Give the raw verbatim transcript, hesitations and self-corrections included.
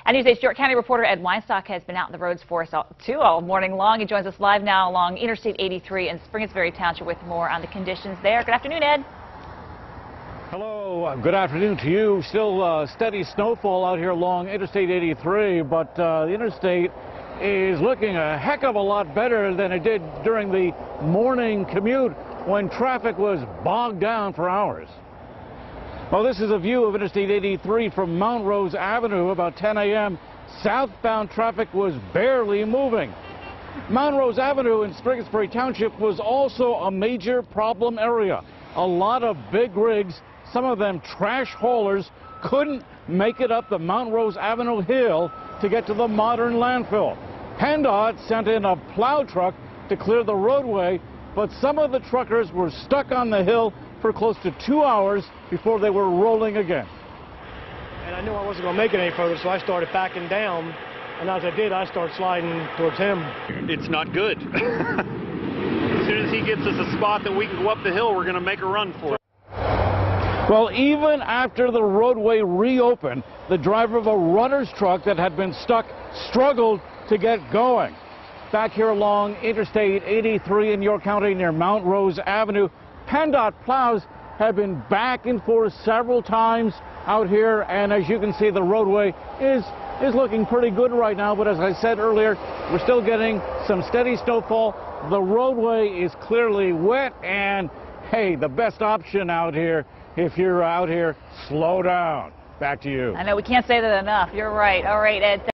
And News eight's York County reporter Ed Weinstock has been out on the roads for us all, too all morning long. He joins us live now along Interstate eighty-three in Springersbury Township with more on the conditions there. Good afternoon, Ed. Hello, uh, good afternoon to you. Still uh, steady snowfall out here along Interstate eighty-three, but uh, the interstate is looking a heck of a lot better than it did during the morning commute when traffic was bogged down for hours. Well, this is a view of Interstate eighty-three from Mount Rose Avenue about ten A M Southbound traffic was barely moving. Mount Rose Avenue in Springersbury Township was also a major problem area. A lot of big rigs, some of them trash haulers, couldn't make it up the Mount Rose Avenue hill to get to the modern landfill. PennDOT sent in a plow truck to clear the roadway, but some of the truckers were stuck on the hill for close to two hours before they were rolling again. And I knew I wasn't going to make it any further, so I started backing down. And as I did, I started sliding towards him. It's not good. As soon as he gets us a spot that we can go up the hill, we're going to make a run for it. Well, even after the roadway reopened, the driver of a runner's truck that had been stuck struggled to get going. Back here along Interstate eighty-three in York County near Mount Rose Avenue, PennDOT plows have been back and forth several times out here, and as you can see, the roadway is is looking pretty good right now. But as I said earlier, we're still getting some steady snowfall. The roadway is clearly wet, and hey, the best option out here, if you're out here, slow down. Back to you. I know we can't say that enough. You're right. All right, Ed.